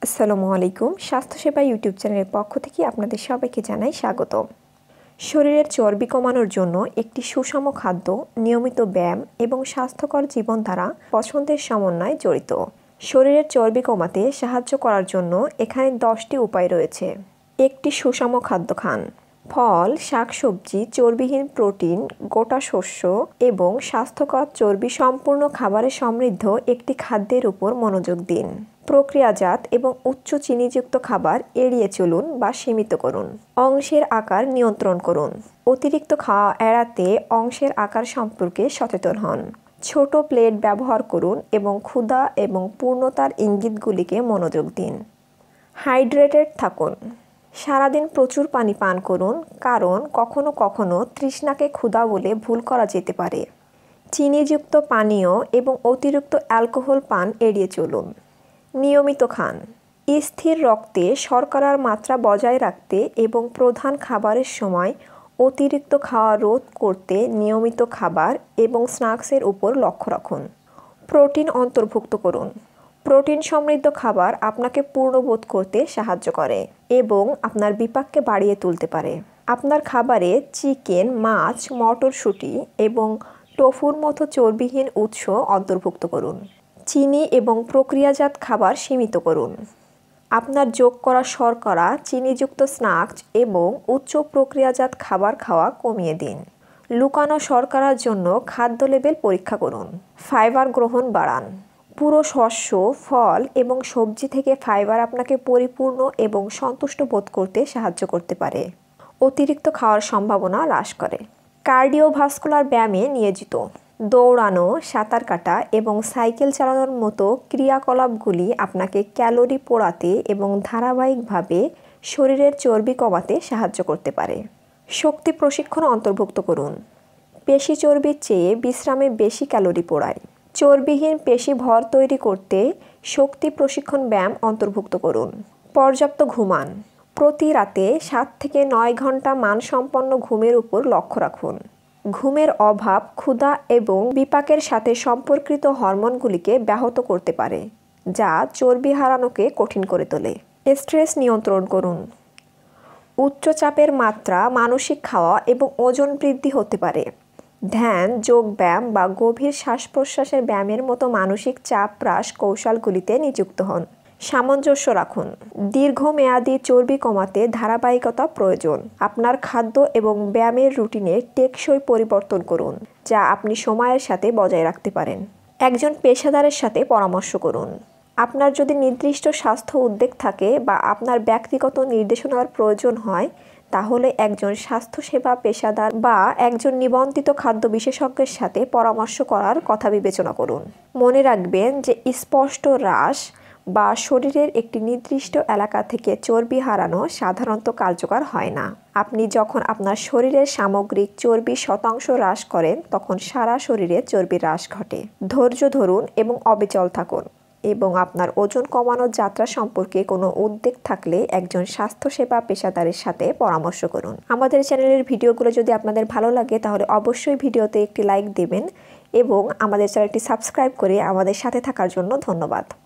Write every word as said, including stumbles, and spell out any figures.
আসসালামু আলাইকুম। স্বাস্থ্যসেবা ইউটিউব চ্যানেলের পক্ষ থেকে আপনাদের সবাইকে জানাই স্বাগত। শরীরের চর্বি কমানোর জন্য একটি সুষম খাদ্য, নিয়মিত ব্যায়াম এবং স্বাস্থ্যকর জীবনধারা পছন্দের সমন্বয়ে জড়িত। শরীরের চর্বি কমাতে সাহায্য করার জন্য এখানে দশটি উপায় রয়েছে। একটি সুষম খাদ্য খান। ফল, শাকসবজি, চর্বিহীন প্রোটিন, গোটা শস্য এবং স্বাস্থ্যকর চর্বি সম্পূর্ণ খাবারে সমৃদ্ধ একটি খাদ্যের উপর মনোযোগ দিন। প্রক্রিয়াজাত এবং উচ্চ চিনিযুক্ত খাবার এড়িয়ে চলুন বা সীমিত করুন। অংশের আকার নিয়ন্ত্রণ করুন। অতিরিক্ত খাওয়া এড়াতে অংশের আকার সম্পর্কে সচেতন হন। ছোট প্লেট ব্যবহার করুন এবং ক্ষুধা এবং পূর্ণতার ইঙ্গিতগুলিকে মনোযোগ দিন। হাইড্রেটেড থাকুন। সারাদিন প্রচুর পানি পান করুন, কারণ কখনো কখনো তৃষ্ণাকে ক্ষুধা বলে ভুল করা যেতে পারে। চিনিযুক্ত পানীয় এবং অতিরিক্ত অ্যালকোহল পান এড়িয়ে চলুন। নিয়মিত খান। স্থির রক্তে শর্করার মাত্রা বজায় রাখতে এবং প্রধান খাবারের সময় অতিরিক্ত খাওয়া রোধ করতে নিয়মিত খাবার এবং স্ন্যাক্সের উপর লক্ষ্য রাখুন। প্রোটিন অন্তর্ভুক্ত করুন। প্রোটিন সমৃদ্ধ খাবার আপনাকে পূর্ণবোধ করতে সাহায্য করে এবং আপনার বিপাককে বাড়িয়ে তুলতে পারে। আপনার খাবারে চিকেন, মাছ, মটরশুঁটি এবং টোফুর মতো চর্বিহীন উৎস অন্তর্ভুক্ত করুন। চিনি এবং প্রক্রিয়াজাত খাবার সীমিত করুন। আপনার যোগ করা শর্করা, চিনিযুক্ত স্ন্যাক্স এবং উচ্চ প্রক্রিয়াজাত খাবার খাওয়া কমিয়ে দিন। লুকানো শর্করার জন্য খাদ্য লেবেল পরীক্ষা করুন। ফাইবার গ্রহণ বাড়ান। পুরো শস্য, ফল এবং সবজি থেকে ফাইবার আপনাকে পরিপূর্ণ এবং সন্তুষ্ট বোধ করতে সাহায্য করতে পারে। অতিরিক্ত খাওয়ার সম্ভাবনা হ্রাস করে। কার্ডিওভাস্কুলার ব্যায়ামে নিয়োজিত। দৌড়ানো, সাঁতার কাটা এবং সাইকেল চালানোর মতো ক্রিয়াকলাপগুলি আপনাকে ক্যালোরি পোড়াতে এবং ধারাবাহিকভাবে শরীরের চর্বি কমাতে সাহায্য করতে পারে। শক্তি প্রশিক্ষণ অন্তর্ভুক্ত করুন। পেশি চর্বির চেয়ে বিশ্রামে বেশি ক্যালোরি পোড়ায়। চর্বিহীন পেশি ভর তৈরি করতে শক্তি প্রশিক্ষণ ব্যায়াম অন্তর্ভুক্ত করুন। পর্যাপ্ত ঘুমান। প্রতি রাতে সাত থেকে নয় ঘন্টা মানসম্পন্ন ঘুমের উপর লক্ষ্য রাখুন। ঘুমের অভাব ক্ষুধা এবং বিপাকের সাথে সম্পর্কিত হরমোনগুলিকে ব্যাহত করতে পারে, যা চর্বি হারানোকে কঠিন করে তোলে। স্ট্রেস নিয়ন্ত্রণ করুন। উচ্চচাপের মাত্রা মানসিক খাওয়া এবং ওজন বৃদ্ধি হতে পারে। ধ্যান, যোগব্যায়াম বা গভীর শ্বাস প্রশ্বাসের ব্যায়ামের মতো মানসিক চাপ হ্রাস কৌশলগুলিতে নিযুক্ত হন। সামঞ্জস্য রাখুন। দীর্ঘমেয়াদী চর্বি কমাতে ধারাবাহিকতা প্রয়োজন। আপনার খাদ্য এবং ব্যায়ামের রুটিনে টেকসই পরিবর্তন করুন, যা আপনি সময়ের সাথে বজায় রাখতে পারেন। একজন পেশাদারের সাথে পরামর্শ করুন। আপনার যদি নির্দিষ্ট স্বাস্থ্য উদ্বেগ থাকে বা আপনার ব্যক্তিগত নির্দেশনার প্রয়োজন হয়, তাহলে একজন স্বাস্থ্যসেবা পেশাদার বা একজন নিবন্ধিত খাদ্য বিশেষজ্ঞের সাথে পরামর্শ করার কথা বিবেচনা করুন। মনে রাখবেন যে স্পষ্ট হ্রাস বা শরীরের একটি নির্দিষ্ট এলাকা থেকে চর্বি হারানো সাধারণত কার্যকর হয় না। আপনি যখন আপনার শরীরের সামগ্রিক চর্বি শতাংশ হ্রাস করেন, তখন সারা শরীরে চর্বি হ্রাস ঘটে। ধৈর্য ধরুন এবং অবিচল থাকুন, এবং আপনার ওজন কমানোর যাত্রা সম্পর্কে কোনো উদ্বেগ থাকলে একজন স্বাস্থ্যসেবা পেশাদারের সাথে পরামর্শ করুন। আমাদের চ্যানেলের ভিডিওগুলো যদি আপনাদের ভালো লাগে, তাহলে অবশ্যই ভিডিওতে একটি লাইক দেবেন এবং আমাদের চ্যানেলটি সাবস্ক্রাইব করে আমাদের সাথে থাকার জন্য ধন্যবাদ।